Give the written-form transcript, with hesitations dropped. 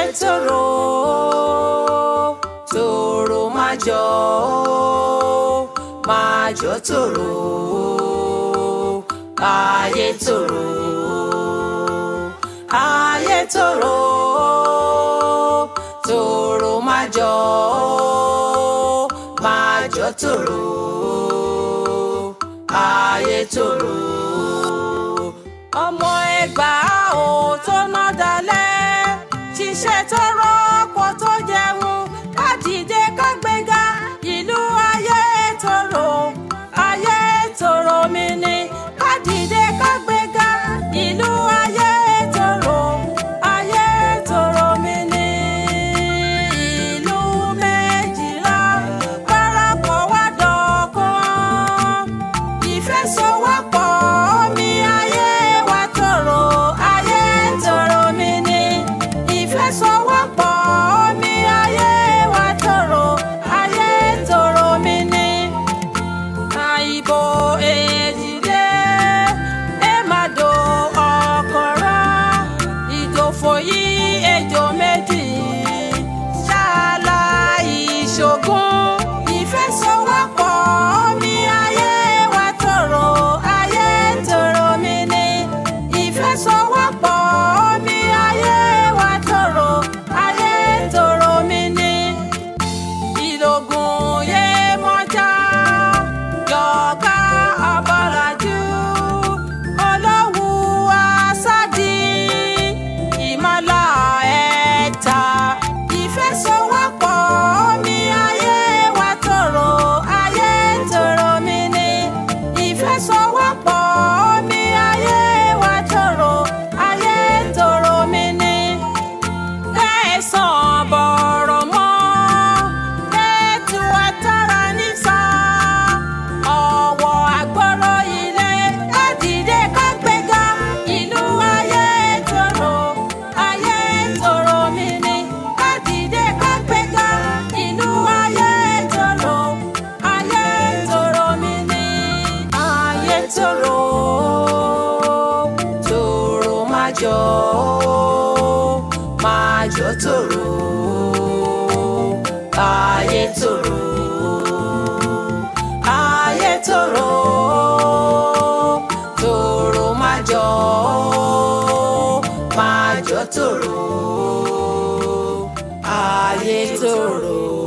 tòrò tòrò máa jọ tòrò ayé tòrò tòrò máa jọ tòrò ayé tòrò. Ọmọ Ẹ̀gbá ò tó ná dalẹ̀ ṣiṣẹ́ tó rọ́pọ̀ tó jẹun ká dìde ká gbéga ìlú ayé tòrò mi ni ká dìde ká gbéga ìlú ayé tòrò mi ni. Ìlú méjìlá parapọ̀ wá dọ̀kan ìfẹsọ̀wọ́pọ̀ mi ayé wa tòrò mi ni ìfẹsọ̀wọ́pọ̀ mi ayé wa tòrò mi ni. Àìbò èjìlé ẹ má do ọ̀kọ̀rọ̀ ìdòfò yìí ejò méjì ṣáàlà ìṣògùn ìfẹsọ̀wọ́pọ̀ mi ayé wa tòrò mi ni ìfẹsọ̀wọ́pọ̀ mi ayé wa tòrò mi ni. Ìlògùn yé mọ́jà yọ̀ọ̀ká ọ̀bọ̀làjú olówù àṣàdì ìmọ̀lá ẹ̀ta ìfẹsọ̀wọ́pọ̀ mi ayé wa tòrò mi ni ìfẹsọ̀wọ́pọ̀ mi ayé wa tòrò mi ni. Kẹsàn-án bọ̀rọ̀ mọ́ kẹ́tù àtàrà nísà ọ̀wọ̀ àgbọ̀rọ̀ ilé ká dìde ká gbéga ìlú ayé tòrò mi ni ká dìde ká gbéga ìlú ayé tòrò mi ni. Ayé tòrò máa jọ tòrò ayé tòrò tòrò máa jọ tòrò ayé tòrò.